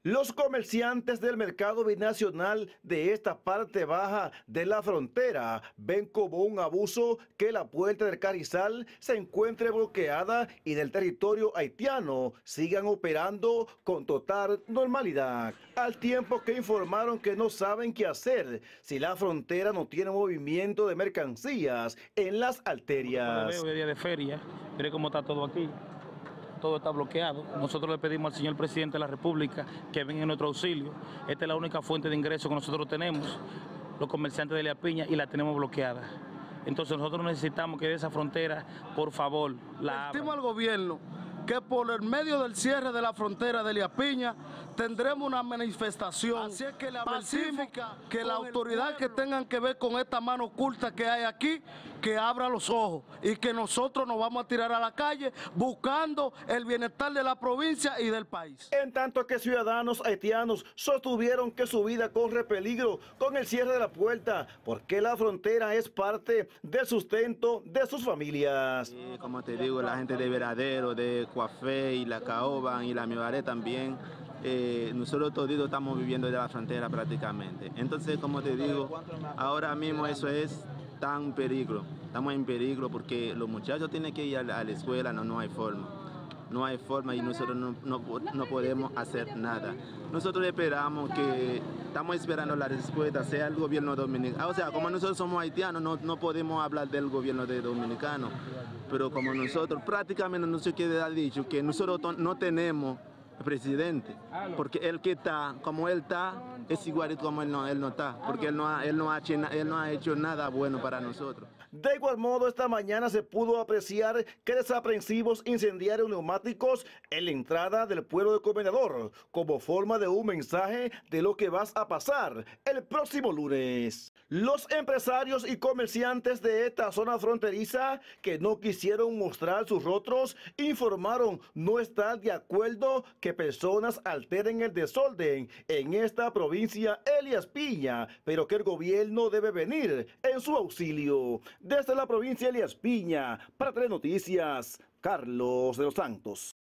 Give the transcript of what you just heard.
Los comerciantes del mercado binacional de esta parte baja de la frontera ven como un abuso que la puerta del Carrizal se encuentre bloqueada y del territorio haitiano sigan operando con total normalidad, al tiempo que informaron que no saben qué hacer si la frontera no tiene movimiento de mercancías en las arterias. Hoy es día de feria, mire cómo está todo aquí. Todo está bloqueado. Nosotros le pedimos al señor presidente de la República que venga en nuestro auxilio. Esta es la única fuente de ingreso que nosotros tenemos, los comerciantes de Elías Piña, y la tenemos bloqueada. Entonces nosotros necesitamos que de esa frontera, por favor, la abran. Pedimos al gobierno que por el medio del cierre de la frontera de Elías Piña tendremos una manifestación. Así es que la pacífica, que la autoridad que tengan que ver con esta mano oculta que hay aquí, que abra los ojos y que nosotros nos vamos a tirar a la calle buscando el bienestar de la provincia y del país. En tanto que ciudadanos haitianos sostuvieron que su vida corre peligro con el cierre de la puerta, porque la frontera es parte del sustento de sus familias. Como te digo, la gente de Veradero, de Coafé y la Caoba y la Mibaré también, nosotros todos estamos viviendo de la frontera prácticamente. Entonces, como te digo, ahora mismo eso es tan peligro, estamos en peligro porque los muchachos tienen que ir a la escuela, no hay forma. No hay forma y nosotros no podemos hacer nada. Nosotros estamos esperando la respuesta, sea el gobierno dominicano. O sea, como nosotros somos haitianos, no podemos hablar del gobierno dominicano. Pero como nosotros, prácticamente no sé qué ha dicho, que nosotros no tenemos presidente, porque el que está, como él está, es igualito como él no está, porque él no ha hecho nada bueno para nosotros. De igual modo, esta mañana se pudo apreciar que desaprensivos incendiaron neumáticos en la entrada del pueblo de Comendador, como forma de un mensaje de lo que vas a pasar el próximo lunes. Los empresarios y comerciantes de esta zona fronteriza que no quisieron mostrar sus rostros informaron no estar de acuerdo que personas alteren el desorden en esta provincia Elías Piña, pero que el gobierno debe venir en su auxilio. Desde la provincia Elías Piña, para Telenoticias, Carlos de los Santos.